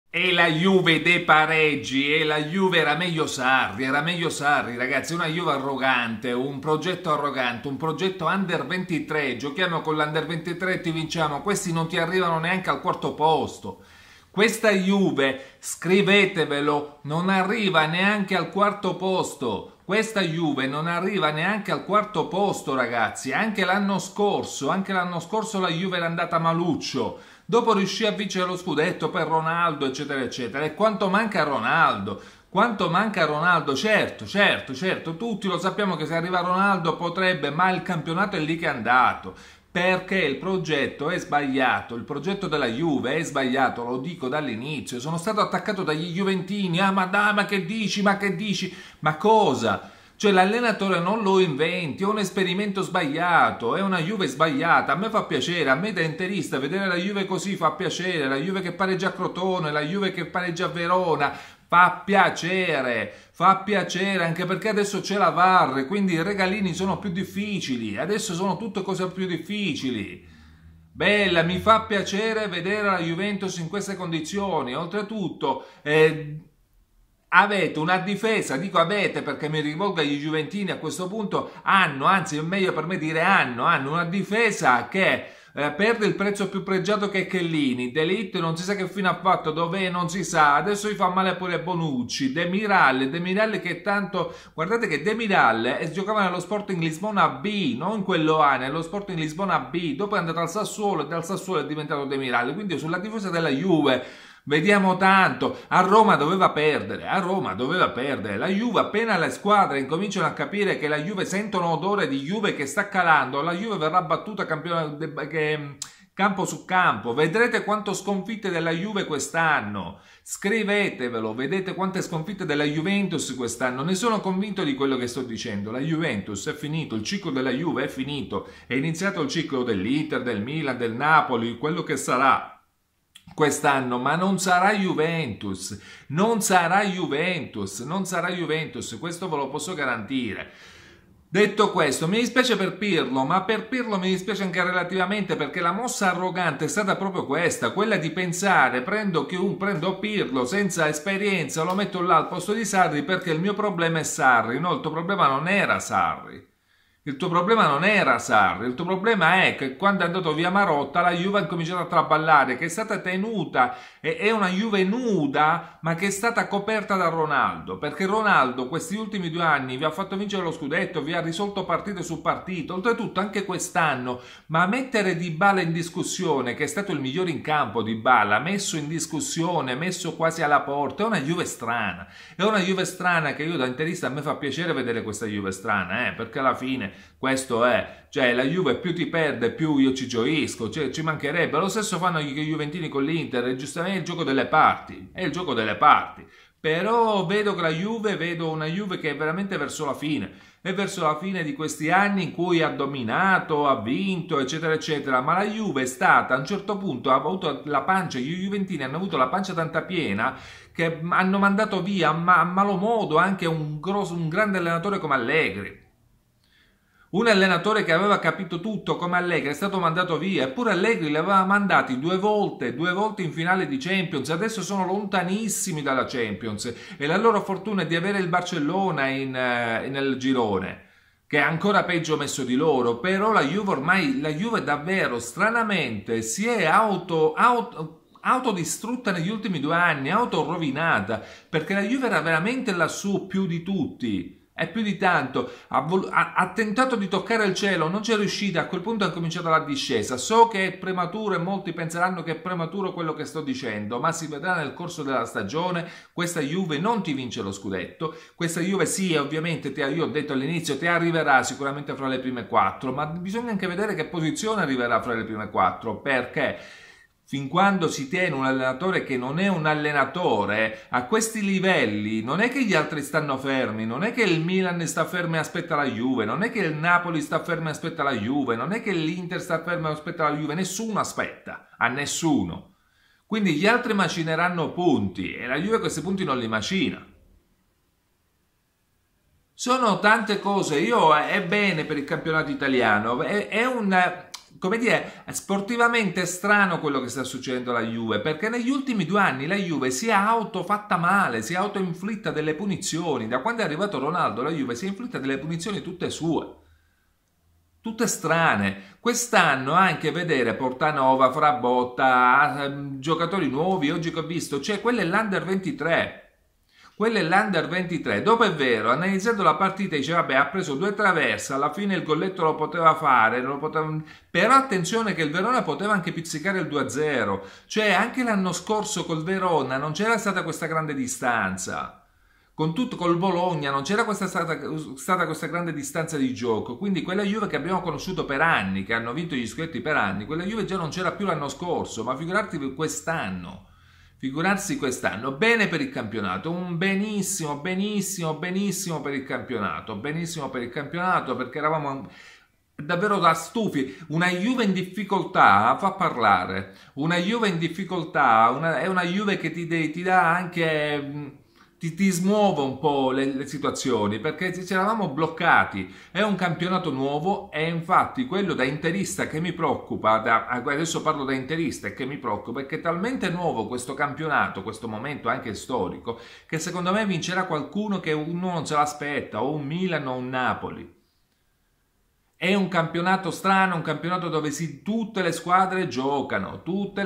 E la Juve dei pareggi, e la Juve era meglio Sarri, ragazzi, una Juve arrogante, un progetto under 23, giochiamo con l'under 23 e ti vinciamo, questi non ti arrivano neanche al quarto posto. Questa Juve, scrivetevelo, non arriva neanche al quarto posto. Questa Juve non arriva neanche al quarto posto, ragazzi. Anche l'anno scorso la Juve era andata maluccio. Dopo riuscì a vincere lo scudetto per Ronaldo, eccetera, eccetera. E quanto manca Ronaldo? Quanto manca Ronaldo? Certo, certo, certo, tutti lo sappiamo che se arriva Ronaldo potrebbe, ma il campionato è lì che è andato. Perché il progetto è sbagliato, il progetto della Juve è sbagliato, lo dico dall'inizio. Sono stato attaccato dagli Juventini. Ah, ma dai, ma che dici? Ma che dici? Ma cosa? Cioè l'allenatore non lo inventi, è un esperimento sbagliato, è una Juve sbagliata. A me fa piacere, a me da interista vedere la Juve così fa piacere, la Juve che pareggia a Crotone, la Juve che pareggia a Verona, fa piacere anche perché adesso c'è la VAR, quindi i regalini sono più difficili, adesso sono tutte cose più difficili. Bella, mi fa piacere vedere la Juventus in queste condizioni. Oltretutto, avete una difesa, dico avete perché mi rivolgo agli Juventini a questo punto, hanno, anzi è meglio per me dire hanno una difesa che perde il prezzo più pregiato che è Chiellini. De Ligt non si sa che fine ha fatto, dov'è non si sa, adesso gli fa male pure Bonucci, De Miralle che tanto, guardate che De Miralle giocava nello Sporting Lisbona B, non quello A, nello Sporting Lisbona B, dopo è andato al Sassuolo e dal Sassuolo è diventato De Miralle, quindi sulla difesa della Juve vediamo tanto. A Roma doveva perdere, la Juve appena le squadre incominciano a capire che la Juve sentono odore di Juve che sta calando, la Juve verrà battuta campo su campo. Vedrete quanto sconfitte della Juve quest'anno. Scrivetevelo, vedete quante sconfitte della Juventus quest'anno. Ne sono convinto di quello che sto dicendo. La Juventus è finito, il ciclo della Juve è finito. È iniziato il ciclo dell'Inter, del Milan, del Napoli, quello che sarà quest'anno, ma non sarà Juventus, questo ve lo posso garantire. Detto questo, mi dispiace per Pirlo, ma per Pirlo mi dispiace anche relativamente perché la mossa arrogante è stata proprio questa, quella di pensare prendo Pirlo senza esperienza, lo metto là al posto di Sarri perché il mio problema è Sarri. No, il tuo problema non era Sarri. Il tuo problema non era Sarri, il tuo problema è che quando è andato via Marotta la Juve ha cominciato a traballare, che è stata tenuta, è una Juve nuda, ma che è stata coperta da Ronaldo, perché Ronaldo questi ultimi 2 anni vi ha fatto vincere lo scudetto, vi ha risolto partite su partite, oltretutto anche quest'anno, ma mettere Dybala in discussione, che è stato il migliore in campo Dybala, messo in discussione, messo quasi alla porta, è una Juve strana che io da interista a me fa piacere vedere questa Juve strana, perché alla fine questo è, cioè la Juve più ti perde più io ci gioisco, cioè, ci mancherebbe, lo stesso fanno i Juventini con l'Inter, è giustamente il gioco delle parti, però vedo che vedo una Juve che è veramente verso la fine, è verso la fine di questi anni in cui ha dominato, ha vinto, eccetera, eccetera, ma la Juve è stata, a un certo punto, ha avuto la pancia, gli Juventini hanno avuto la pancia tanta piena che hanno mandato via a malo modo anche un grande allenatore come Allegri. Un allenatore che aveva capito tutto come Allegri è stato mandato via, eppure Allegri li aveva mandati due volte in finale di Champions, adesso sono lontanissimi dalla Champions e la loro fortuna è di avere il Barcellona nel girone, che è ancora peggio messo di loro, però la Juve davvero stranamente si è autodistrutta negli ultimi 2 anni, autorovinata, perché la Juve era veramente lassù più di tutti. È più di tanto, ha tentato di toccare il cielo, non c'è riuscita, a quel punto è cominciata la discesa. So che è prematuro e molti penseranno che è prematuro quello che sto dicendo, ma si vedrà nel corso della stagione. Questa Juve non ti vince lo scudetto, questa Juve sì, ovviamente, io ho detto all'inizio, ti arriverà sicuramente fra le prime 4, ma bisogna anche vedere che posizione arriverà fra le prime 4, perché fin quando si tiene un allenatore che non è un allenatore, a questi livelli, non è che gli altri stanno fermi, non è che il Milan sta fermo e aspetta la Juve, non è che il Napoli sta fermo e aspetta la Juve, non è che l'Inter sta fermo e aspetta la Juve, nessuno aspetta, a nessuno. Quindi gli altri macineranno punti e la Juve questi punti non li macina. Sono tante cose, è bene per il campionato italiano, come dire, sportivamente è strano quello che sta succedendo alla Juve, perché negli ultimi 2 anni la Juve si è autofatta male, si è autoinflitta delle punizioni. Da quando è arrivato Ronaldo la Juve si è inflitta delle punizioni tutte sue, tutte strane. Quest'anno anche vedere Portanova, Frabotta, giocatori nuovi, oggi che ho visto, cioè quello è l'Under 23. Quello è l'Under 23. Dopo è vero, analizzando la partita dice vabbè ha preso 2 traverse, alla fine il golletto lo poteva fare, però attenzione che il Verona poteva anche pizzicare il 2-0. Cioè anche l'anno scorso col Verona non c'era stata questa grande distanza. Con tutto col Bologna non c'era stata questa grande distanza di gioco, quindi quella Juve che abbiamo conosciuto per anni, che hanno vinto gli scudetti per anni, quella Juve già non c'era più l'anno scorso, ma figurarsi quest'anno. Figurarsi quest'anno, bene per il campionato, un benissimo, benissimo, benissimo per il campionato, benissimo per il campionato, perché eravamo davvero da stufi. Una Juve in difficoltà fa parlare, una Juve in difficoltà è una Juve che ti dà anche, ti smuove un po' le situazioni, perché ci eravamo bloccati. È un campionato nuovo e infatti quello da interista che mi preoccupa, adesso parlo da interista e che mi preoccupa, è che è talmente nuovo questo campionato, questo momento anche storico, che secondo me vincerà qualcuno che uno non se l'aspetta, o un Milan o un Napoli. È un campionato strano, un campionato dove tutte le squadre giocano,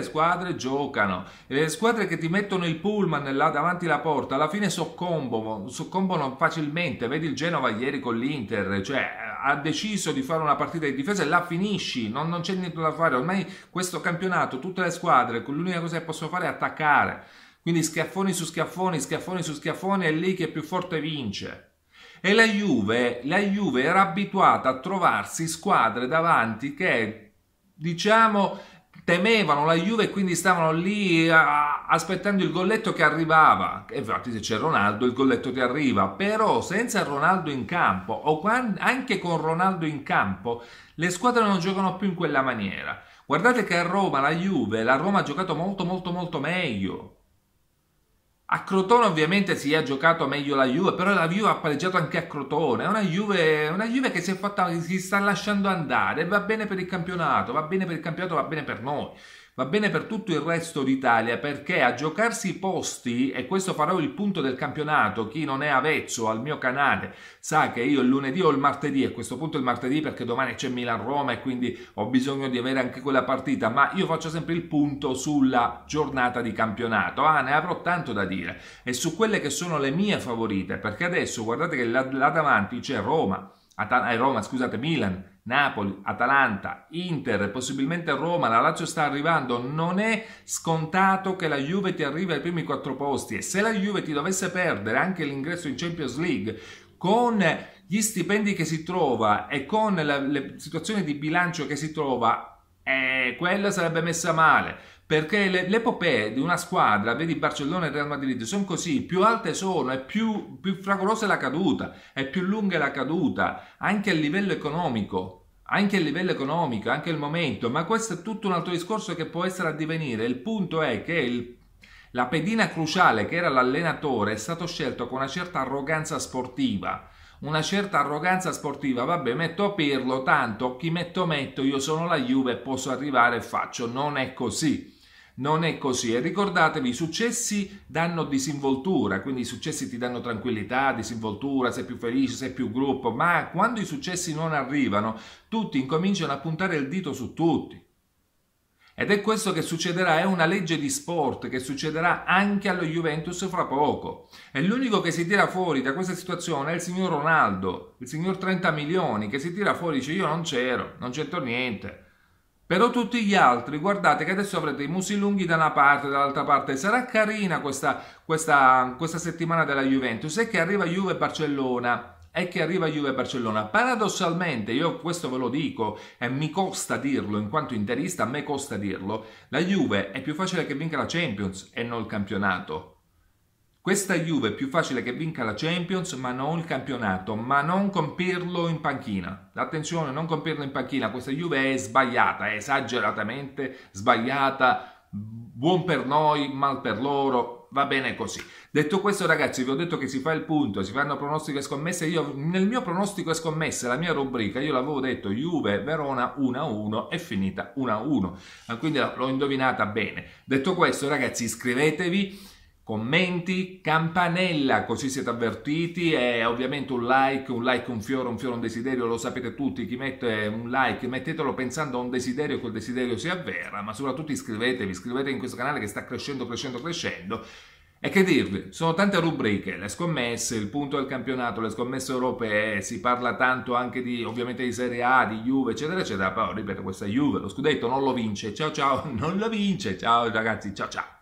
e le squadre che ti mettono il pullman là davanti alla porta alla fine soccombono facilmente. Vedi il Genova ieri con l'Inter, cioè ha deciso di fare una partita di difesa e la finisci, non c'è niente da fare. Ormai questo campionato, tutte le squadre, l'unica cosa che possono fare è attaccare, quindi schiaffoni su schiaffoni, schiaffoni su schiaffoni, è lì che è più forte vince. E la Juve era abituata a trovarsi squadre davanti che, diciamo, temevano la Juve e quindi stavano lì aspettando il golletto che arrivava. E infatti se c'è Ronaldo il golletto ti arriva, però senza Ronaldo in campo o anche con Ronaldo in campo le squadre non giocano più in quella maniera. Guardate che a Roma la Roma ha giocato molto molto molto meglio. A Crotone ovviamente si è giocato meglio la Juve, però la Juve ha pareggiato anche a Crotone. È una Juve che si sta lasciando andare, va bene per il campionato, va bene per il campionato, va bene per noi, va bene per tutto il resto d'Italia, perché a giocarsi i posti, e questo farò il punto del campionato, chi non è avvezzo al mio canale sa che io il lunedì o il martedì, a questo punto il martedì perché domani c'è Milan-Roma e quindi ho bisogno di avere anche quella partita, ma io faccio sempre il punto sulla giornata di campionato. Ne avrò tanto da dire e su quelle che sono le mie favorite, perché adesso guardate che là davanti c'è Milan, Napoli, Atalanta, Inter, possibilmente Roma, la Lazio sta arrivando. Non è scontato che la Juve ti arrivi ai primi 4 posti, e se la Juve ti dovesse perdere anche l'ingresso in Champions League, con gli stipendi che si trova e con le situazioni di bilancio che si trova, quella sarebbe messa male, perché le epopee di una squadra, vedi Barcellona e Real Madrid, sono così, più alte sono, è più fragorosa è la caduta, è più lunga la caduta, anche a livello economico, anche il momento, ma questo è tutto un altro discorso che può essere a divenire. Il punto è che la pedina cruciale che era l'allenatore è stato scelto con una certa arroganza sportiva. Vabbè, metto a Pirlo, tanto chi metto, io sono la Juve e posso arrivare e faccio. Non è così. E ricordatevi, i successi danno disinvoltura, quindi i successi ti danno tranquillità, disinvoltura, sei più felice, sei più gruppo, ma quando i successi non arrivano, tutti incominciano a puntare il dito su tutti. Ed è questo che succederà, è una legge di sport che succederà anche allo Juventus fra poco. E l'unico che si tira fuori da questa situazione è il signor Ronaldo, il signor 30 milioni, che si tira fuori e dice io non c'entro niente. Però tutti gli altri, guardate che adesso avrete i musi lunghi da una parte e dall'altra parte. Sarà carina questa settimana della Juventus, e che arriva Juve-Barcellona. Paradossalmente, io questo ve lo dico e mi costa dirlo, in quanto interista a me costa dirlo, la Juve è più facile che vinca la Champions e non il campionato. Questa Juve è più facile che vinca la Champions ma non il campionato, ma non con Pirlo in panchina. Attenzione, non con Pirlo in panchina, questa Juve è sbagliata, è esageratamente sbagliata, buon per noi, mal per loro. 4, va bene così. Detto questo, ragazzi, vi ho detto che si fa il punto, si fanno pronostico e scommesse. Io nel mio pronostico e scommesse, la mia rubrica, io l'avevo detto Juve Verona 1-1, è finita 1-1, quindi l'ho indovinata bene. Detto questo, ragazzi, iscrivetevi, commenti, campanella, così siete avvertiti, e ovviamente un like, un fiore, un desiderio, lo sapete tutti. Chi mette un like mettetelo pensando a un desiderio, che quel desiderio si avvera, ma soprattutto iscrivetevi in questo canale che sta crescendo. E che dirvi, sono tante rubriche, le scommesse, il punto del campionato, le scommesse europee, si parla tanto anche ovviamente di Serie A, di Juve, eccetera, eccetera. Però ripeto, questa Juve, lo scudetto non lo vince, ciao ciao, non lo vince, ciao ragazzi, ciao ciao.